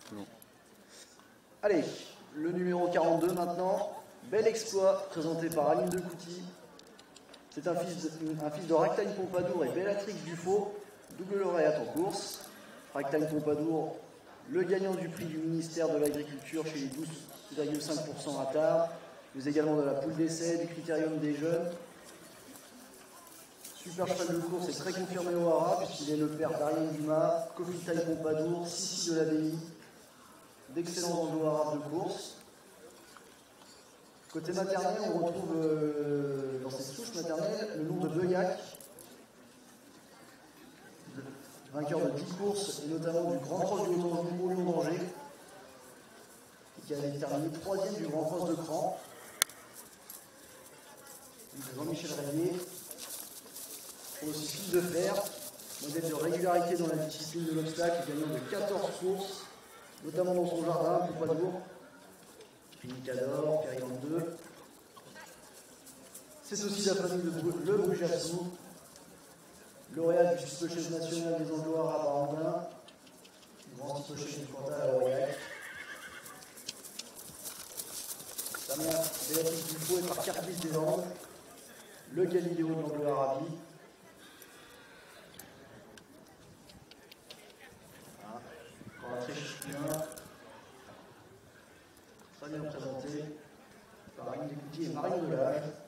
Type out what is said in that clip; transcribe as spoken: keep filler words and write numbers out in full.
Non. Allez, le numéro quarante-deux maintenant. Bel exploit présenté par Aline de Couty. C'est un fils de, un fils de Ragtime Pompadour et Bellatrix Dufaux, double lauréate en course. Ragtime Pompadour, le gagnant du prix du ministère de l'Agriculture chez les douze virgule cinq pour cent à tard, mais également de la poule d'essai, du critérium des jeunes. Super cheval de course est très confirmé au Hara puisqu'il est le père d'Ariane Dumas, Coffee Time Pompadour, Sissi de l'Abbaye, d'excellents anglo arabes de course. Côté maternel, on retrouve euh, dans cette souche maternelle le nom de Beuillac, vainqueur de dix courses et notamment du Grand Cross du Haut-Lion d'Angers, qui avait terminé troisième du Grand Cross de Cran. Jean-Michel Rayet, aussi fil de fer, modèle de régularité dans la discipline de l'obstacle, gagnant de quatorze courses, notamment dans son jardin, Pompadour, Pinicador, Périgord deux. C'est aussi la famille de Bru Le Brujassou, lauréat du Stipochet national des Anglo arabes à Andin, grand Stipochet du Cantal à Aurillac. Sa mère, Béatrice Dufaux, est par Carpis des Andes, le Galiléo de l'Anglo-Arabie. Voilà, encore un très chic, très bien présenté par Aline de Couty et Marion Delage.